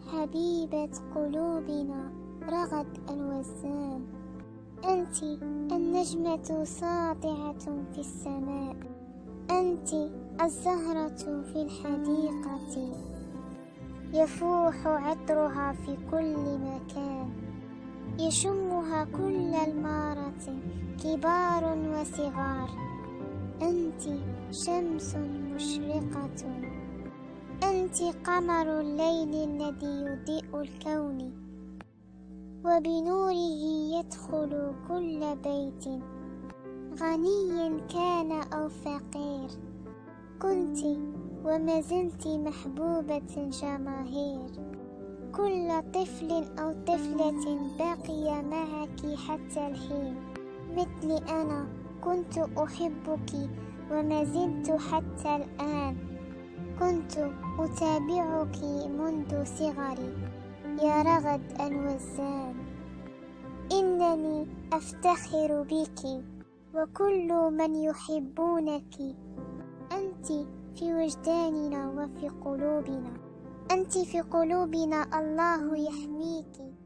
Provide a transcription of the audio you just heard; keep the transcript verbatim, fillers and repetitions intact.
حبيبة قلوبنا رغد الوزان. أنت النجمة ساطعة في السماء، أنت الزهرة في الحديقة يفوح عطرها في كل مكان، يشمها كل المارة كبار وصغار. أنت شمس مشرقة، أنت قمر الليل الذي يضيء الكون، وبنوره يدخل كل بيت غني كان أو فقير. كنت وما زلت محبوبة جماهير، كل طفل أو طفلة بقي معك حتى الحين. مثلي أنا كنت أحبك وما زلت حتى الآن، كنت أتابعك منذ صغري يا رغد الوزان. إنني أفتخر بك وكل من يحبونك، أنت في وجداننا وفي قلوبنا، أنت في قلوبنا، الله يحميك.